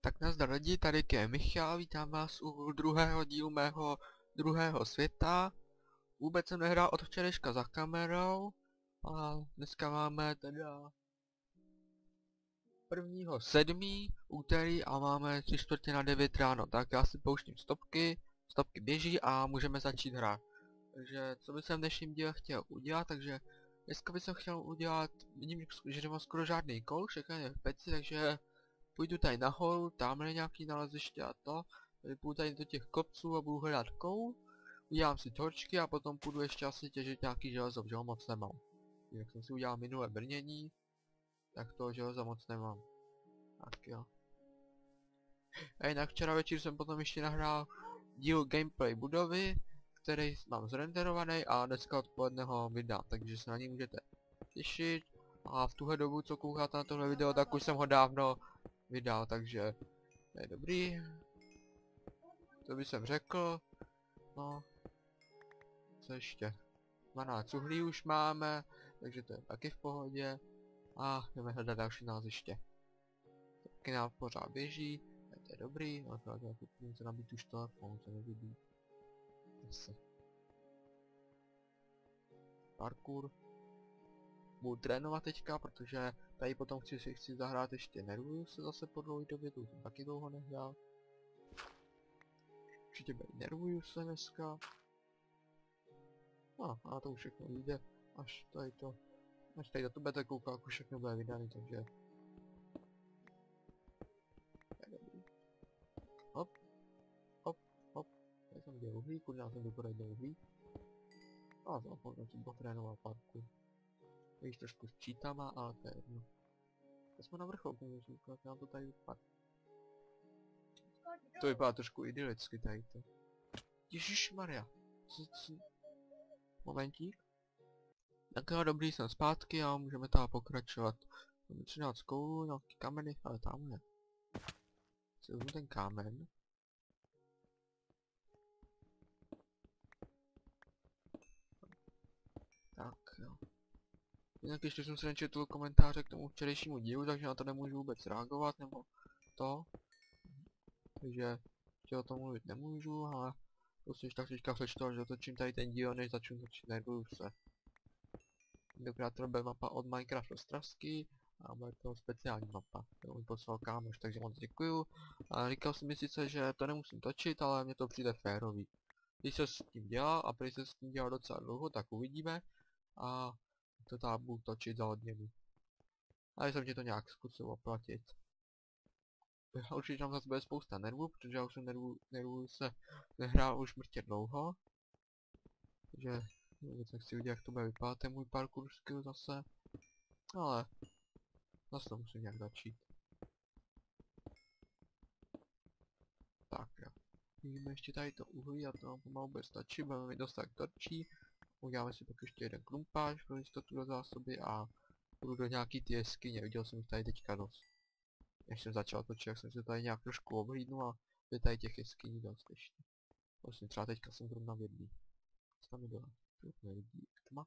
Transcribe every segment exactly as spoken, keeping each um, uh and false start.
Tak nazdar lidi, tady je Michal, vítám vás u druhého dílu mého druhého světa. Vůbec jsem nehrál od včerejška za kamerou, a dneska máme teda prvního sedmý úterý a máme tři čtvrtě na devět ráno, tak já si pouštím stopky, stopky běží a můžeme začít hrát. Takže co bych jsem v dnešním díle chtěl udělat, takže dneska bych chtěl udělat, vidím, že nemám skoro žádný kol, všechno je v peci, takže půjdu tady nahoru, tamhle nějaký naleziště a to. Tady půjdu tady do těch kopců a budu hledat koul. Udělám si torčky a potom půjdu ještě asi těžit nějaký železo, že ho moc nemám. Jak jsem si udělal minulé brnění, tak toho železa moc nemám. Tak jo. A jinak včera večer jsem potom ještě nahrál díl gameplay budovy, který mám zrenderovaný a dneska odpoledne ho vydám, takže se na něj můžete těšit. A v tuhle dobu, co koukáte na tohle video, tak už jsem ho dávno vydal, takže to je dobrý. To bych jsem řekl. No. Co ještě? dvanáct uhlí už máme, takže to je taky v pohodě. A jdeme hledat další náleziště. Taky nám pořád běží, to je dobrý, ale to je něco nabít už to, on se nevidí. Zase. Parkour. Budu trénovat teďka, protože tady potom chci si chci zahrát ještě nervuju se zase po dlouhé době, tu jsem taky dlouho nehrál. Určitě bude nervuju se dneska. No, a to už všechno jde, až tady to, až tady to budete koukat, jak už všechno bude vydaný, takže... Hop, hop, hop, tady jsem dělal uhlí, kurňá jsem dokonal do uhlí. A to potom jsem potrénoval parku. Víš, trošku s čítama, ale to je jedno. Já jsme na vrcholku, můžu ukázat, nám to tady vypadá. To vypadá trošku idylicky tady to. Ježišmarja. Co, co? Momentík. Tak jo, dobrý, jsem zpátky a můžeme tam pokračovat. Máme třináct koulů, nějaký kameny, ale tamhle. Si vezmu ten kámen. Tak jo. Jinak ještě jsem se nečetl komentáře k tomu včerejšímu dílu, takže na to nemůžu vůbec reagovat, nebo to. Takže ještě o tom mluvit nemůžu, ale prostě tak teďka přečtu, až dotočím tady ten díl, než začnu točit, nervuju se. Tentokrát to bude mapa od Minecraft Ostravský a bude to speciální mapa, kterou mi poslal kámoš, takže moc děkuju. A říkal jsem mi sice, že to nemusím točit, ale mně to přijde férový. Když se s tím dělá a prý se s tím dělá docela dlouho, tak uvidíme. A to tam budu točit za odměnu. A jsem ti to nějak zkusil oplatit. Určitě tam zase bude spousta nervů, protože já už jsem nervů, nervů se nehrál už mrtě dlouho. Takže vůbec nechci vidět, jak to bude vypadat ten můj parkour skill zase. Ale zase to musím nějak začít. Tak jo. Vidíme ještě tady to uhlí a to nám pomalu bude stačit, budeme mít dostatek torčí. Uděláme si pak ještě jeden klumpáč pro jistotu do zásoby a půjdu do nějaký ty jeskyně, viděl jsem jich tady teďka dost. Než jsem začal točit, jak jsem se tady nějak trošku oblídnul a je tady těch jeskyní dost ještě. Vlastně třeba teďka jsem zrovna v jedný. Co tam je dole? To nevidí, tma.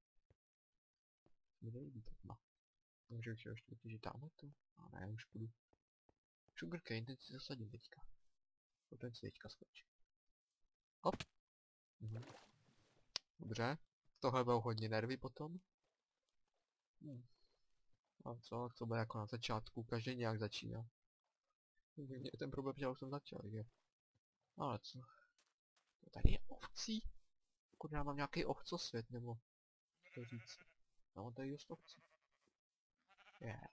Mi nevidí ta tma. Můžu ještě ještě vytěžit tamhle to? A ne, už půjdu. Sugarcane, ten si zasadím teďka. O ten si teďka skočí. Hop. Mhm. Dobře. Tohle budou hodně nervy potom. Hmm. A co, to bude jako na začátku, každý nějak začíná. Mě ten problém, že já už jsem začal, že? Ale co? Tady je ovcí. Pokud já mám nějaký ovcosvět, nebo to říct. Já mám tady dost ovcí. Je. Yeah.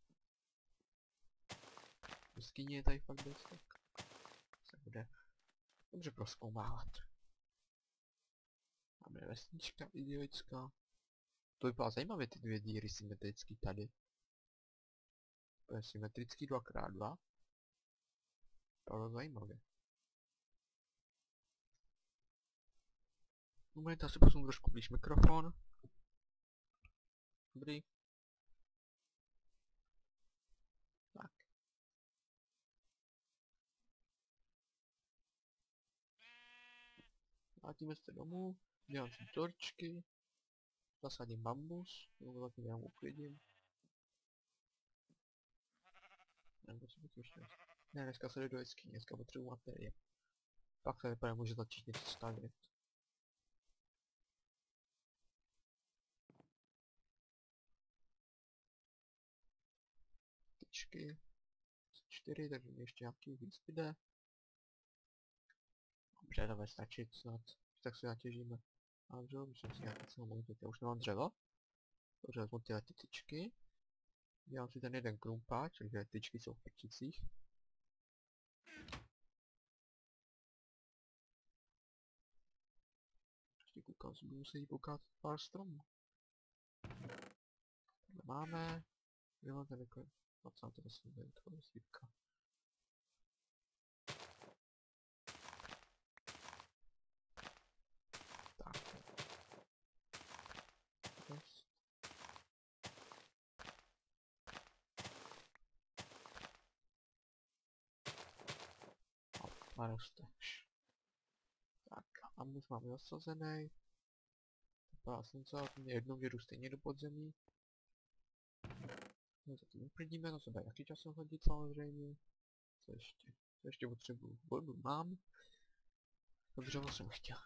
Jeskyně je tady fakt dost, tak se bude dobře prozkoumávat. Máme vesnička idylická. To vypadá zajímavě ty dvě díry symetrický tady. To je symetrický dva krát dva. To je zajímavě. Moment, já si posunu trošku blíž mikrofon. Dobrý. Tak. Vrátíme se domů. Dělám si torčky. Zasadím bambus. Nebo taky nějak uklidím. Nebo co bych ještě... Ne, dneska se jde do jeskyně, dneska potřebuji materie. Pak se vypadá, může začít něco stavět. Tyčky. čtyři, takže mi ještě nějaký víc zbyde. Dobře, to bude stačit snad. Tak se natěžíme. A dobře, myslím si nějaký co mám já už nemám dřevo. Dobře, vezmu tyhle ty tyčky. Dělám si ten jeden krumpáč, takže tyčky jsou v pečicích. Ještě koukám, si budu muset koukat pár stromů. Tohle máme. Jo, ten jako... No co to vlastně bude, to je slípka. Tak. Dost. A rosteš. Tak, a už máme zasazený. Já jsem co, jednou vědu stejně do podzemí. No zatím uklidíme, no se bude jaký časem hodit samozřejmě. Co ještě? Co ještě potřebuju? Vodu mám. Dobře, co jsem chtěl.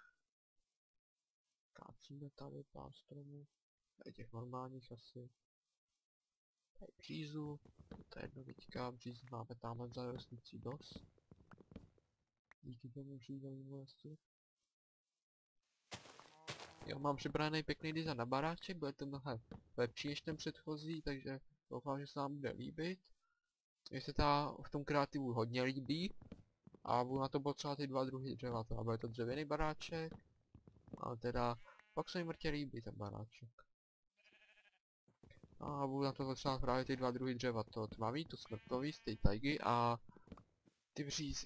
Kácíme tady pár stromů. Tady těch normálních asi. Tady břízu. To je jedno teďka, břízu máme tamhle za rostnící dost. Díky tomu břízovému lesu. Jo, mám připravený pěkný design na baráček, bude to mnohem lepší než ten předchozí, takže doufám, že se vám bude líbit. Mně se ta v tom kreativu hodně líbí. A budu na to potřebovat ty dva druhy dřeva, to bude to dřevěný baráček. A teda, pak se mi mrtě líbí ten baráček. A budu na to potřebovat právě ty dva druhy dřeva, to tmavý, to smrtový z té tajgy a ty břízy.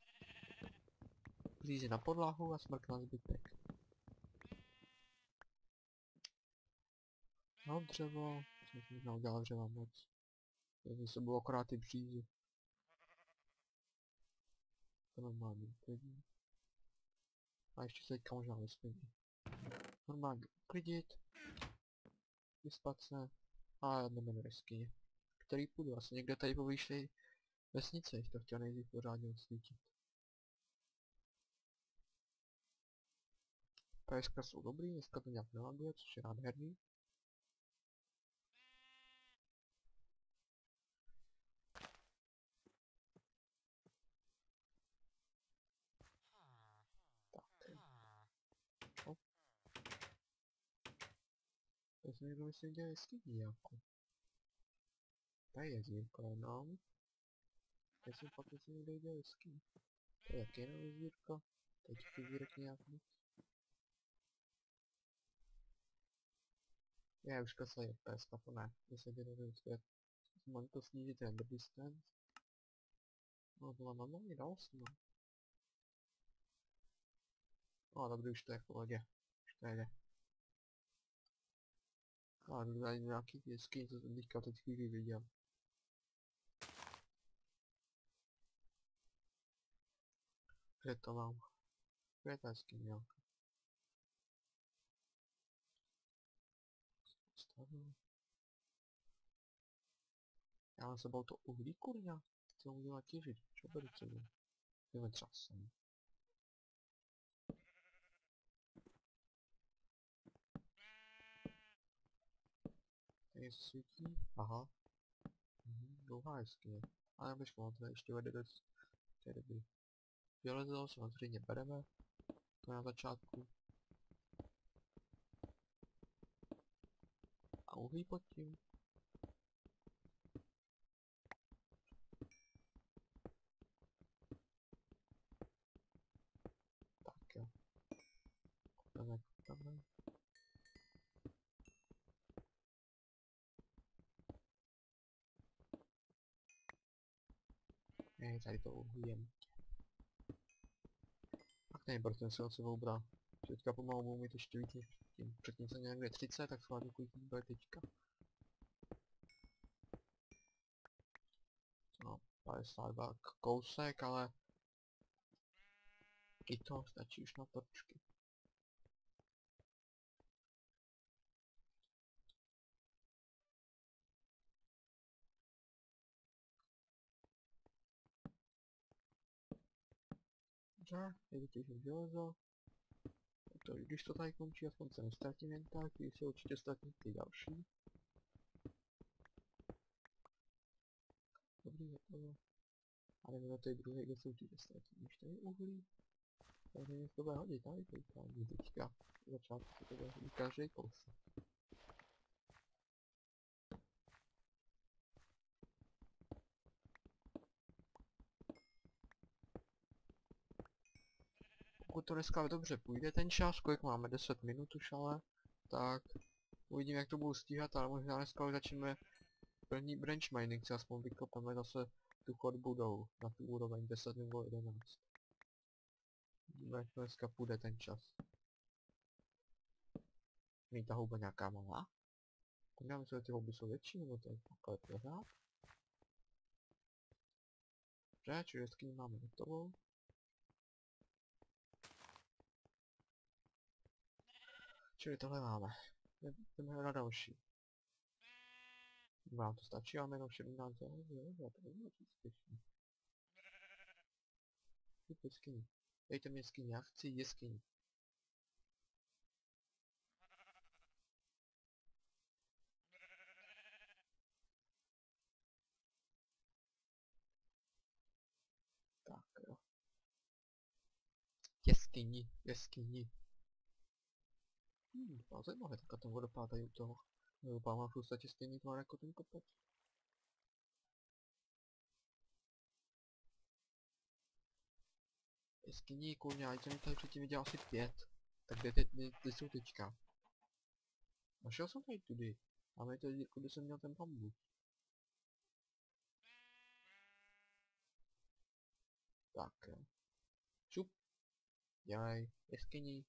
Břízy na podlahu a smrk na zbytek. No dřevo, jsem si možná udělal dřeva moc. Takže se budou akorát ty břízy. To normálně uklidí. A ještě se teďka možná vyspění. Normálně uklidit. Vyspat se. A jdeme do jeskyně. Který půjdu asi někde tady po výšší vesnice, jich to chtěl nejdřív pořádně osvítit. Dneska jsou dobrý, dneska to nějak nelaguje, což je nádherný. Já jsem někdo myslím, že je jeskyní nějakou. Tady je zírko jenom. Já jsem fakt myslím, někde jde jeskyní. To je jaký jenom zírko? Teď ty zírek nějak moc. Já už klesají F P S, to ne. deset jednou zpět. Mám to snížit render distance. No to mám normálně na osm. No dobrý, už to je v pohodě. Už to jde. A jdu tady nějaký jeskyní, co jsem teďka teď chvíli viděl. Kde to mám? Kde je ta jeskyně nějaká? Stavil. Já mám sebou to uhlí, kurňa. Co mu dělat těžit? Čo beru sebou? Jdeme třeba sem. Tady se svítí? Aha. Mhm, dlouhá jeskyně. Ale počkej, on tady ještě vede do... To je dobrý. Železo samozřejmě bereme. To je na začátku. A uhlí pod tím. Tak jo. Kopeme, kopeme. Ne, tady to uhlíjem. Tak nevím, proč jsem se od sebou bral. Teďka pomalu budu mít ještě víc než předtím. Předtím jsem někde třicet, tak schválně kolik bude teďka. No, padesát dva kousek, ale... I to stačí už na torčky. Dobře, teď vytěžím železo. To, když to tady končí, aspoň se nestratím jen tak, když se určitě ztratím ty další. Dobrý, hotovo. A jdeme do té druhé, kde se určitě ztratím. Když tady uhlí. Takže mě to bude hodit, tady koukání teďka. V začátku se to bude hodit každý kousek. Pokud to dneska dobře půjde ten čas, kolik máme, deset minut už ale, tak uvidím, jak to budu stíhat, ale možná dneska už začneme první branch mining, si aspoň vykopeme zase tu chodbu dolů, na tu úroveň deset nebo jedenáct. Uvidíme, jak to dneska půjde ten čas. Není ta houba nějaká malá? Já myslím, že ty houby jsou větší, nebo to je takhle pořád. Dobře, čili jeskyni máme hotovou. Čili tohle máme. Jdeme na další. Vám to stačí, máme jenom sedmnáct záleží, jo, to není moc úspěšný. Typ jeskyni. Dejte mi jeskyni, já chci jeskyni. Tak jo. Jeskyni, jeskyni. Hmm, to zajímavé, tak ten vodopád tady u toho. Vodopád má v podstatě stejný tvar jako ten kopec. Jeskyni, kurňa, já jsem tady předtím viděl asi pět. Tak kde, teď, kde, kde jsou teďka? Našel jsem tady tudy. Máme tady, kudy jsem měl ten bambus. Tak jo. Šup. Dělej, jeskyni.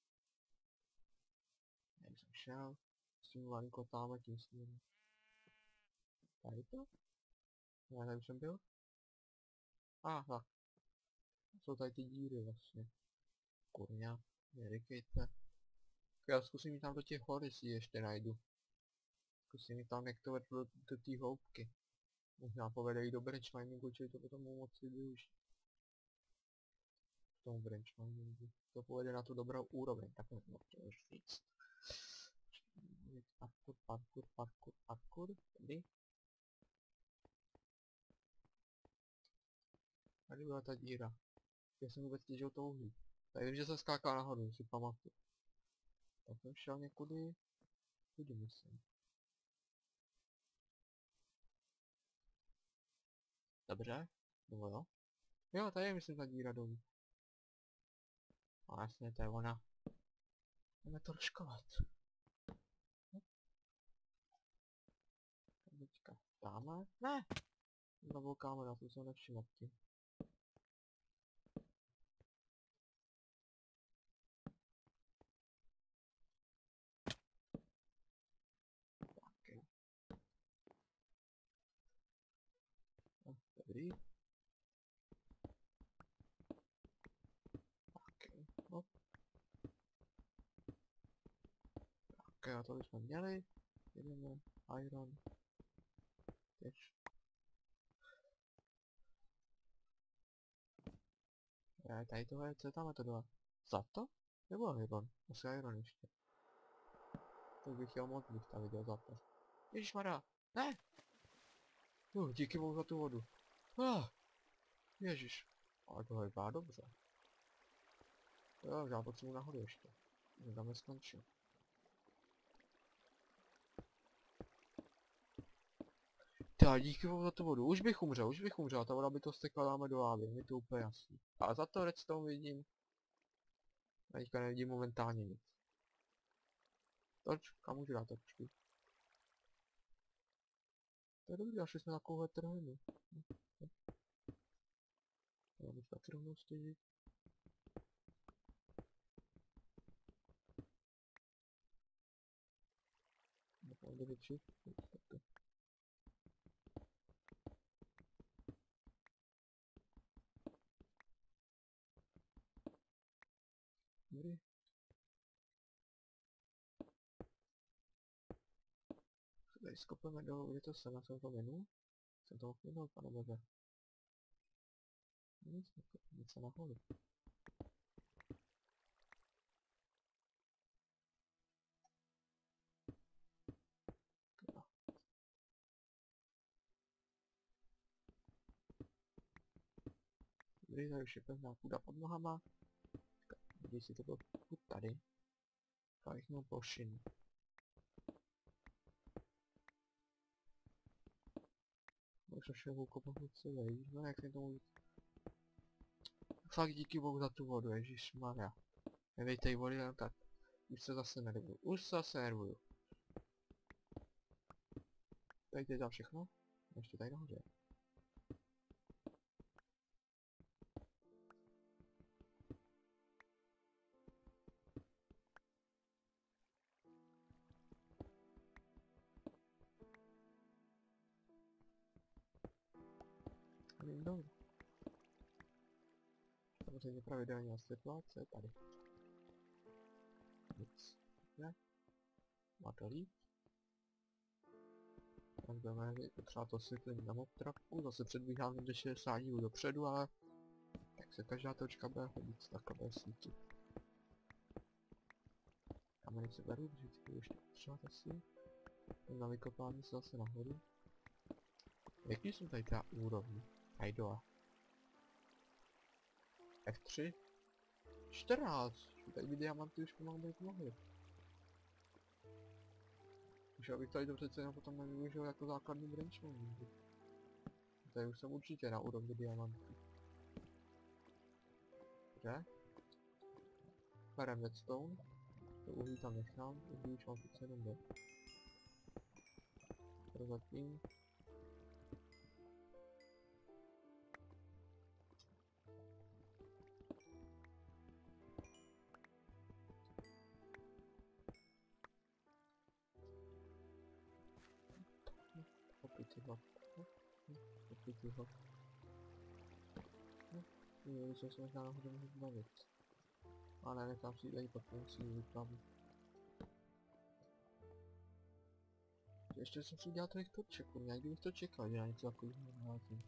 Já jsem šel. S tím malinko táme tím směrem. Tady to? Já tady jsem byl? Aha. Jsou tady ty díry vlastně. Kurňa, nerykejte. Já zkusím jít tam do těch hor, jestli ještě najdu. Zkusím jít tam, jak to vede do, do té hloubky. Možná povede i do branch miningu, čili to potom moci využít. V tom branch miningu. To povede na tu dobrou úroveň, tak to můžeš říct. Parkour, parkour, parkour, parkour. Tady. Tady byla ta díra. Já jsem vůbec těžil to uhlí. Tady vím, že jsem skákal nahoru, si pamatuju. Tak jsem šel někudy. Tudy myslím. Dobře. No jo. Jo, tady je myslím ta díra dolů. A jasně, to je ona. Jdeme to roškovat. Teďka dáme. Ne! Znovu kámera, to jsem nevšiml tím. Tak jo. No, dobrý. Tak jo. No. Tak jo, to bychom měli. Jdeme. Iron. Těž. E, tady tohle, co je tam to dole? Zlato? Nebo Iron? Asi Iron ještě. Tak bych chtěl moc, bych tam viděl zlato. Ježišmarja, ne! Uh, díky bohu za tu vodu. Ah, ježiš. Ale tohle vypadá dobře. Jo, já potřebuji nahoru ještě. Tam neskončil. Tak, díky bohu za tu vodu. Už bych umřel, už bych umřel. Ta voda by to stekla, dáme do lávy, je to úplně jasný. A za to redstone vidím. A teďka nevidím momentálně nic. Toč, kam můžu dát točky? To je dobrý, našli jsme takovouhle trhlinu. Já bych taky rovnou stěžit. Máme větší. Dobrý. Tady skopeme dolů, kde to jsem, já jsem to minul? Jsem to mohl minul, pane bože. Nic, nic se nahoru. Dobrý, tady už je pevná půda pod nohama. Když si to bylo tady. Tak bych měl plošin. Možná šel kopat celý, no jak se tomu... Fakt díky bohu za tu vodu, ježišmarja. Nevějte jí vody, no tak. Už se zase nervuju, už se zase nervuju. Tady je tam všechno? Ještě tady nahoře. No. Samozřejmě pravidelně světla, co je tady? Nic. Ne? Má to líp? Tak budeme potřebovat to osvětlení na motraku, zase předbíháme do šedesát dílů dopředu, ale tak se každá točka bude hodit, takhle bude svítit. Kameny se beru, protože si ještě potřebovat asi. Na vykopání se zase nahoru. Jaký jsou tady ta úrovně? Hajdoa. F tři? čtrnáct! Tady by diamanty už pomalu být mohly. Už abych tady to přece jenom potom nevyužil jako základní branchman. Tady už jsem určitě na úrovni diamantů. Kde? Berem redstone. To uhlí tam nechám, uhlí už mám přece jenom jde. Prozatím. Opět ho. Opět ho. Jo, že se možná nahoře můžu zbavit. Ale nechám si tady pak musí vypravit. Ještě jsem si udělal tolik toček, nějak bych to čekal, že já něco takového nalázím.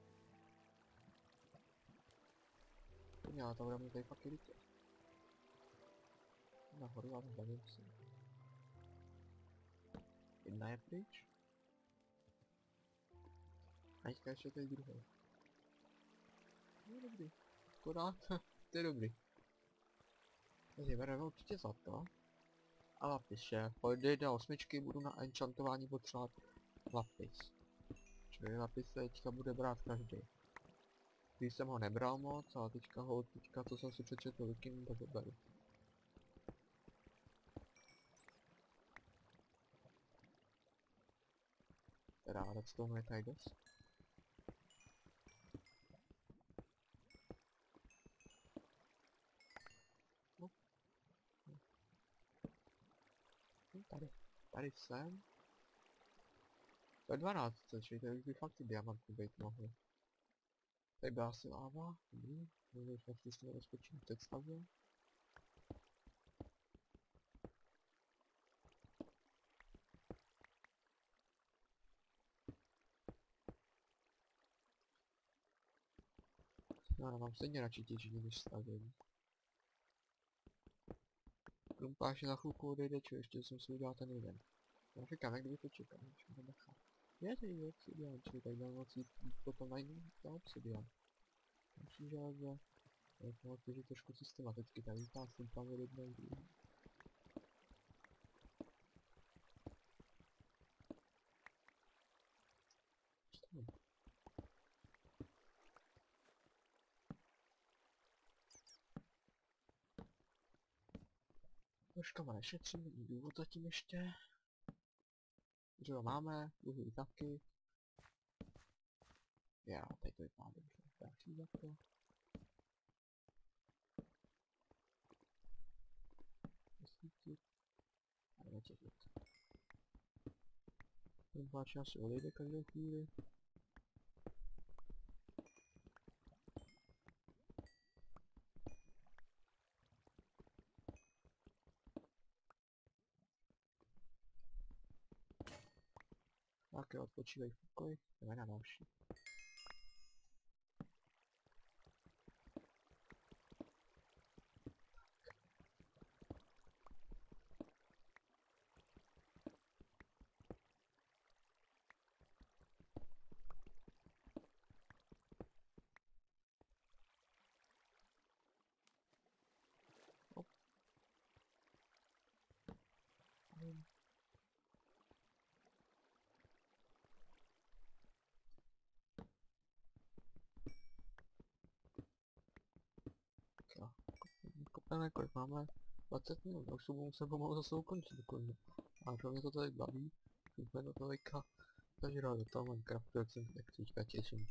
Já to budeme tady fakt rychle. Nahoru a zbavím se. Jedna je pryč. A teďka ještě tady druhý. No dobrý. Akorát, to je dobrý. Takže bereme určitě zlato. A lapis, že pojde do osmičky, budu na enchantování potřebovat lapis. Čili lapis se teďka bude brát každý. Když jsem ho nebral moc, ale teďka ho, teďka co jsem si přečetl vykým, tak ho beru. Teda redstone je tady dost. No. No, tady. Tady jsem. To je dvanáct, čili tady by fakt ty diamanty být mohly. Tady byla asi láva, dobrý, můžu už fakt si rozpočít teď stavě. No, no mám stejně radši těžení než stavění. Krumpáš na chvilku odejde, čo ještě jsem si udělal ten jeden. Já říkám, jak kdyby to čekal, než mi to nechal. Je tady obsidian, čili tak dám moc jít potom najít na obsidian. Další železe. Jak moc je trošku systematicky, tady vypásím tam od jednou druhou. Troškama nešetřím, není důvod zatím ještě. Dřevo máme, uhlí taky. Já, tady to vypadá dobře, další za to. Vysvítit. A jdeme těžit. Krumpáč asi odejde každou chvíli. Tak jo, odpočívej v pokoji, jdeme na další. Ale kolik máme? dvacet minut, už se budu muset pomalu zase ukončit dokonce. A pro mě to tady baví, jsme do tolika zažral do toho Minecraftu, jak jsem jak teďka těším.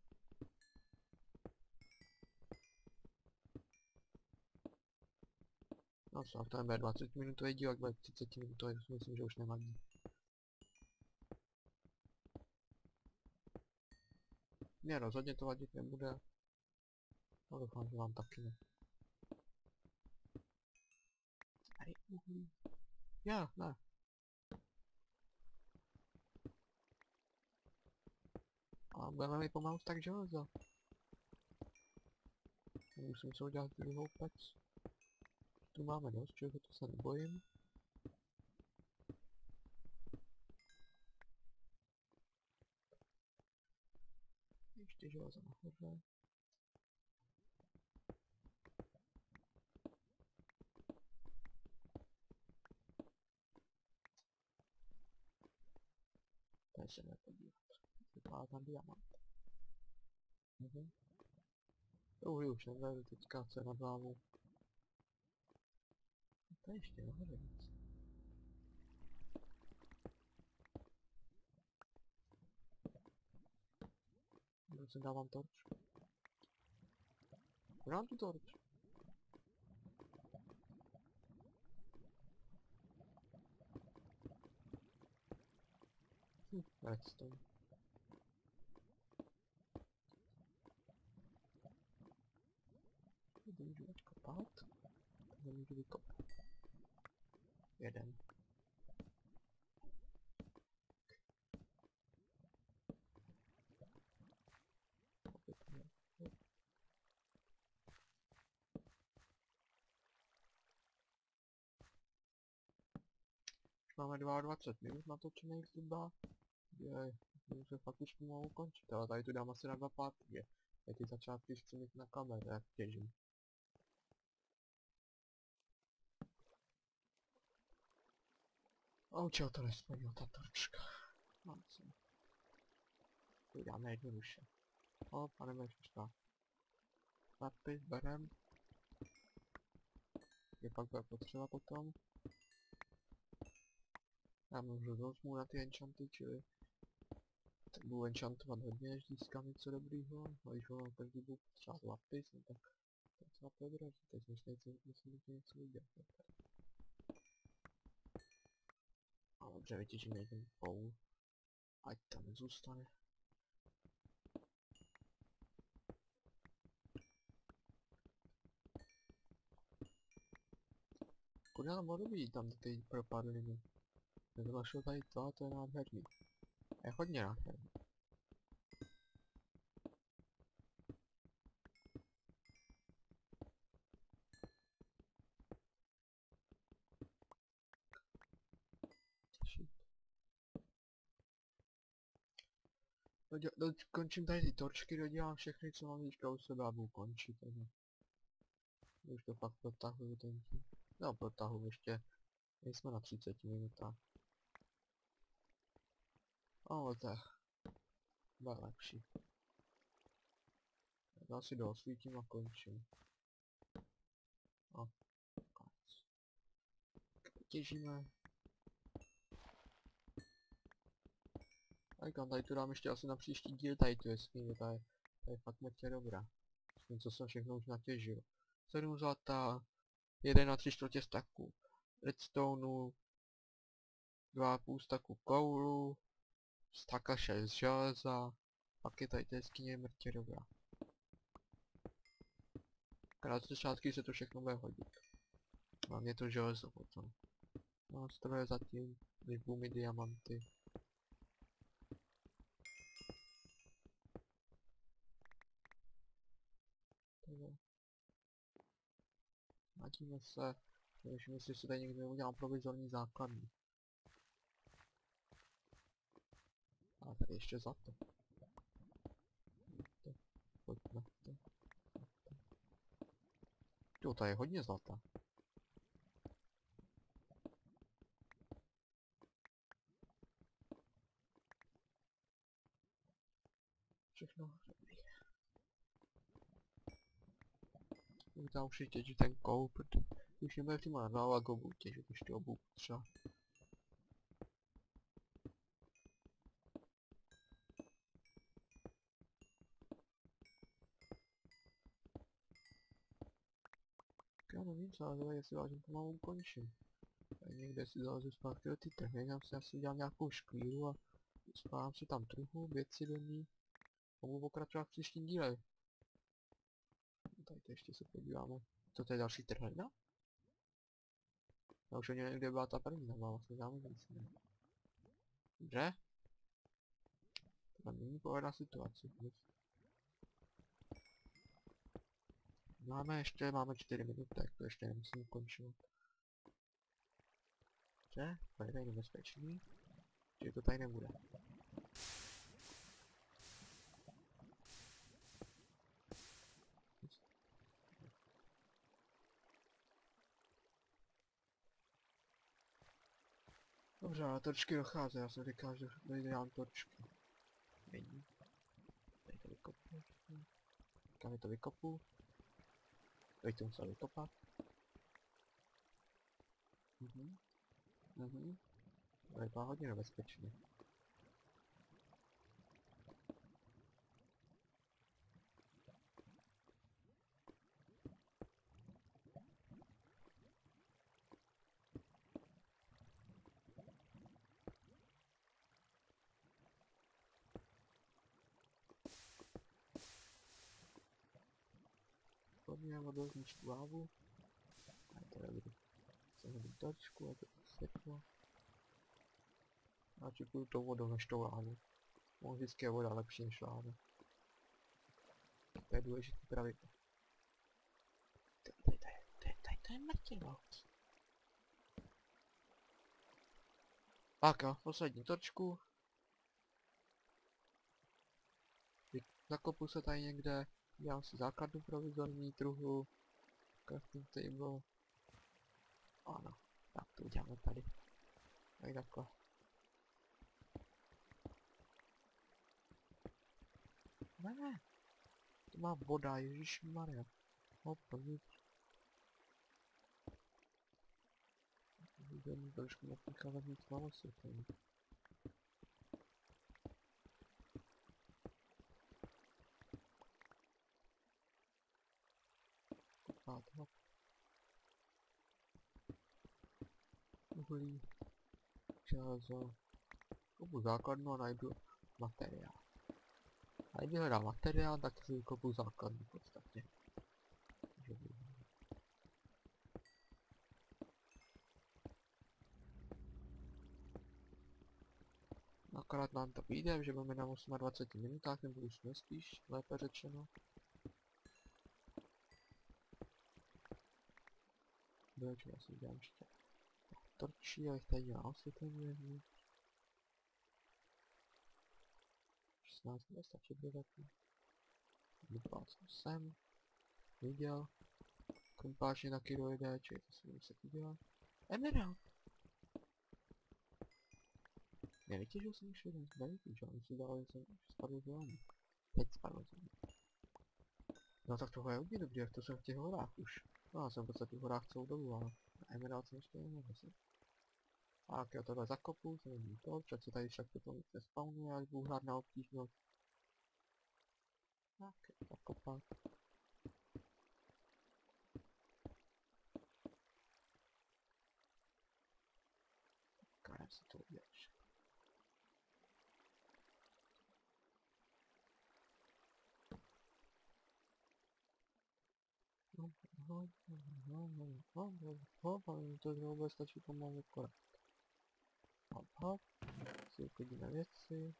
No co, to bude dvacet minutový díl, jak bude třicet minutový, myslím, že už nevadí. Ne, rozhodně to vadit nebude. No doufám, že vám taky ne. Tady uhlí. Já, ne. A budeme mi pomalu tak železo. Musím se udělat druhou pec. Tu máme dost, čeho to se nebojím. Ještě železo nahoře. Tady se nepodívat. Vypadá tam diamant. Mhm. To uhlí už nevedu teďka, co je nad hlavou. To je ještě nahoře víc. Kdo sem dávám torč? Dám tu torč. Hm, redstone. Tady můžu odkopat. Tady můžu vykopat. Jeden. Máme dvacet dva minut natočených zhruba. Jej, můžu se fakt už pomalu ukončit, ale tady tu dám asi na dva pátky. Já ty začátky chci mít na kameře, jak těžím. A u čeho to nesplnila ta torčka? No co? To dáme jednoduše. O, pane ještě Napis berem. Je pak bude potřeba potom. Já můžu vezmu na ty enchanty, čili tak budu enchantovat hodně, než získám něco dobrýho. A když ho každý budu potřebovat lapis, no tak to je docela podrazí. Teď myslím, že musím něco udělat. A dobře, vytěžíme jeden pole. Ať tam nezůstane. Kudy nám podobí tam ty propadliny? Nezvašel tady to, to je nádherný. Je hodně nádherný. Končím tady ty torčky, dodělám všechny, co mám teďka u sebe a budu končit. Takže. Už to fakt protahuju ten tím. No protahu ještě. Nejsme na třiceti minutách. Ale to bude lepší. Já si doosvítím a končím. A konec. Těžíme. A tady tu dám ještě asi na příští díl, tady tu jeskyni, to je, to je fakt moc dobrá. S tím, co jsem všechno už natěžil. sedm zlata, jeden a tři čtvrtě staku redstoneu, dva a půl staku koulu, staka šest železa, pak je tady ta jeskyně mrtě dobrá. Krát začátky se to všechno bude hodit. Hlavně to železo potom. Nástroje zatím, vybu mi diamanty. Nadíme se, nevím, jestli si tady někde udělám provizorní základny. A tady ještě zlato. Pojď na to. Jo, tady je hodně zlata. Všechno dobrý. bych tam už těžit ten kou, protože už nebude přímo na hlavu a go budu těžit ještě obu třeba. Já nevím co, ale jestli vážím pomalu ukončím. Tady někde si zalezu zpátky do ty trhy, tam si asi udělám nějakou škvíru a spávám si tam truhu, věci do ní. A budu pokračovat v příštím díle. Tady to ještě se podíváme. Co to je další trhlina? Já už ani nevím, kde byla ta první, tam byla vlastně zámožnice, ne? Dobře? To není povedná situace. Máme ještě, máme čtyři minuty, tak to ještě nemusím ukončovat. Dobře, tady je nebezpečný, že to tady nebude. Dobře, ale torčky dochází, já jsem říkal, že nedělám torčky. Není. Tady to vykopu. Kam je to vykopu? Teď to musel vykopat. Mhm. Mhm. To je to hodně nebezpečné. Podně odlezní štvávu. A je to dobrý. Jsem hodím torčku, je to světlo. A čekuju tou vodou než tou lávu. Mohl vždycky je voda lepší než láva. To je důležitý pravidlo. Tady to je, tady to je mrtě velký. Tak jo, poslední torčku. Zakopu se tady někde. Dělám si základnu provizorní truhu. Crafting table. Ano, tak to uděláme tady. Tady takhle. Ne, to má voda, ježišmarja. Hop, pojď. Jdeme trošku například víc malo světlení. Kopát, hop. Uhlí. Železo. Kopu základnu a najdu materiál. A když hledám materiál, tak si vykopu základnu v podstatě. Akorát nám to vyjde, že budeme na dvaceti osmi minutách, nebo už jsme spíš, lépe řečeno. Dobře, já si udělám ještě torčí, ale tady dělám osvětlení vevnitř. šestnáct bude stačit do taky. Vyplácnu sem. Viděl. Krumpáč taky dojde, čili to si muset udělat. Emerald! Nevytěžil jsem už jeden, nevytěžil, jsem si dal, že jsem spadl z vámi. Teď spadl z vámi. No tak tohle je hodně dobrý, jak to jsem v těch horách už. No já jsem v podstatě v horách celou dobu, ale na Emerald jsem ještě nemohl se. Tak jo, tohle zakopu, to není to, protože se tady však potom nic nespawnuje, až budu hrát na obtížnost. Tak, zakopat. Kájem si to udělat. No, no, no, no, no, no, no, no, to vůbec stačí pomalu akorát. Hop, hop, si uklidíme věci.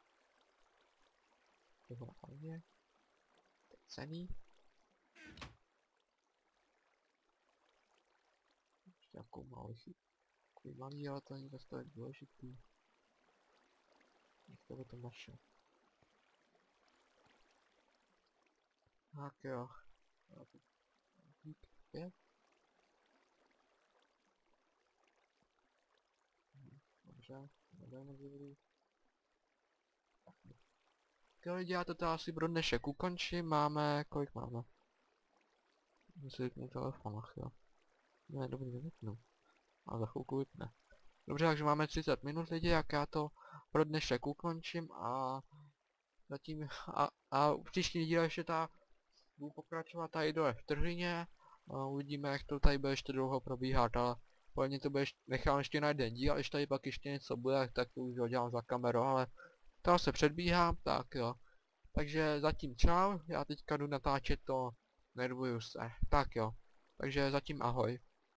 Tohle hlavně. To je cený. Ještě nějakou malou chybu. Takový malý, ale to není zase tak důležitý. Nech to by to našel. Tak jo. Pět. Dobře, nebudeme dobrý. Tak lidi, já to asi pro dnešek ukončím, máme, kolik máme? Musím vypnout telefon, ach jo. Ne, dobrý, nevypnu. A za chvilku vypne. Dobře, takže máme třicet minut lidi, jak já to pro dnešek ukončím a zatím a, a v příští díle ještě ta budu pokračovat tady dole v Trhlině a uvidíme, jak to tady bude ještě dlouho probíhat, ale podle to bude ještě, nechám ještě na jeden díl, a když tady pak ještě něco bude, tak to už ho dělám za kamerou, ale to se předbíhám, tak jo. Takže zatím čau, já teďka jdu natáčet to, nervuju se, tak jo. Takže zatím ahoj.